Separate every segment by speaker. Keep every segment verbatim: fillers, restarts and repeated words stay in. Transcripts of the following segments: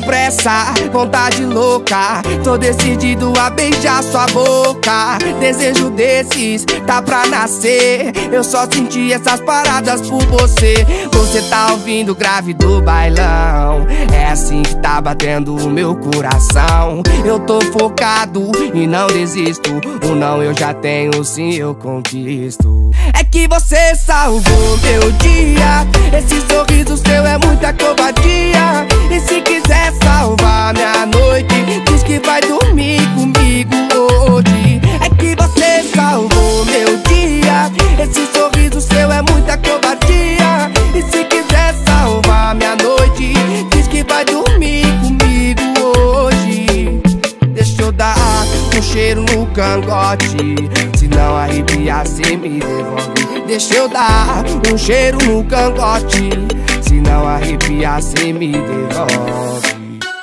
Speaker 1: pressa, vontade louca, tô decidido a beijar sua boca. Desejo desses tá pra nascer, eu só senti essas paradas por você. Você tá ouvindo o grave do bailão, é assim que tá batendo o meu coração. Eu tô focado e não desisto, o não eu já tenho, sim eu conquisto. É que você salvou meu dia, esse sorriso seu é muita covardia. E se quiser salvar minha noite, diz que vai dormir comigo hoje. É que você salvou meu dia, esse sorriso seu é muita covardia. E se quiser salvar minha noite, diz que vai dormir comigo hoje. Deixa eu dar um cheiro no cangote, se não arrepiar cê me devolve. Deixa eu dar um cheiro no cangote, se não arrepiar cê me devolve.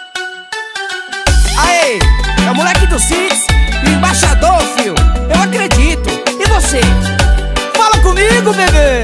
Speaker 1: Aê, é o moleque do Six, embaixador, fio, eu acredito. E você? Fala comigo, bebê.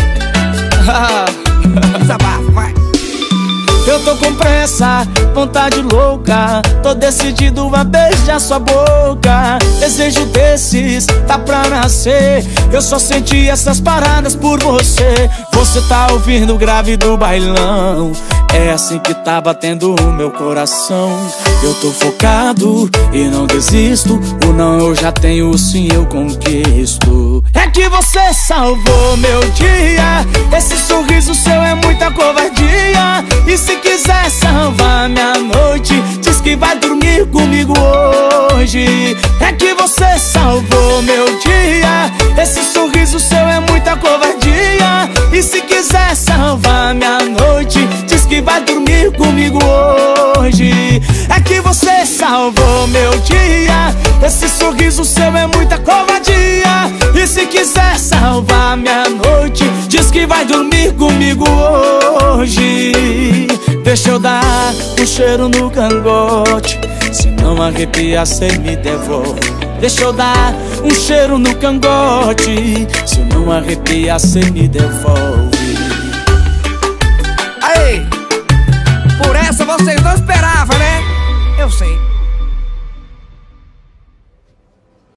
Speaker 1: Desabafa, vai.
Speaker 2: Eu tô com pressa, vontade louca, tô decidido a beijar sua boca. Desejo desses tá pra nascer, eu só senti essas paradas por você. Você tá ouvindo o grave do bailão, é assim que tá batendo o meu coração. Eu tô focado e não desisto, o não eu já tenho, o sim eu conquisto. É que você salvou meu dia, esse sorriso seu é muita covardia. E se quiser salvar minha noite, diz que vai dormir comigo hoje. É que você salvou meu dia, esse sorriso seu é muita covardia. E se quiser salvar minha noite, diz que vai dormir comigo hoje. É que você salvou meu dia, esse sorriso seu é muita covardia. E se quiser salvar minha noite, diz que vai dormir comigo hoje. Deixa eu dar um cheiro no cangote, se não arrepiar cê me devolve. Deixa eu dar um cheiro no cangote, se não arrepiar cê me devolve.
Speaker 1: Aí, por essa vocês não esperavam, né? Eu sei.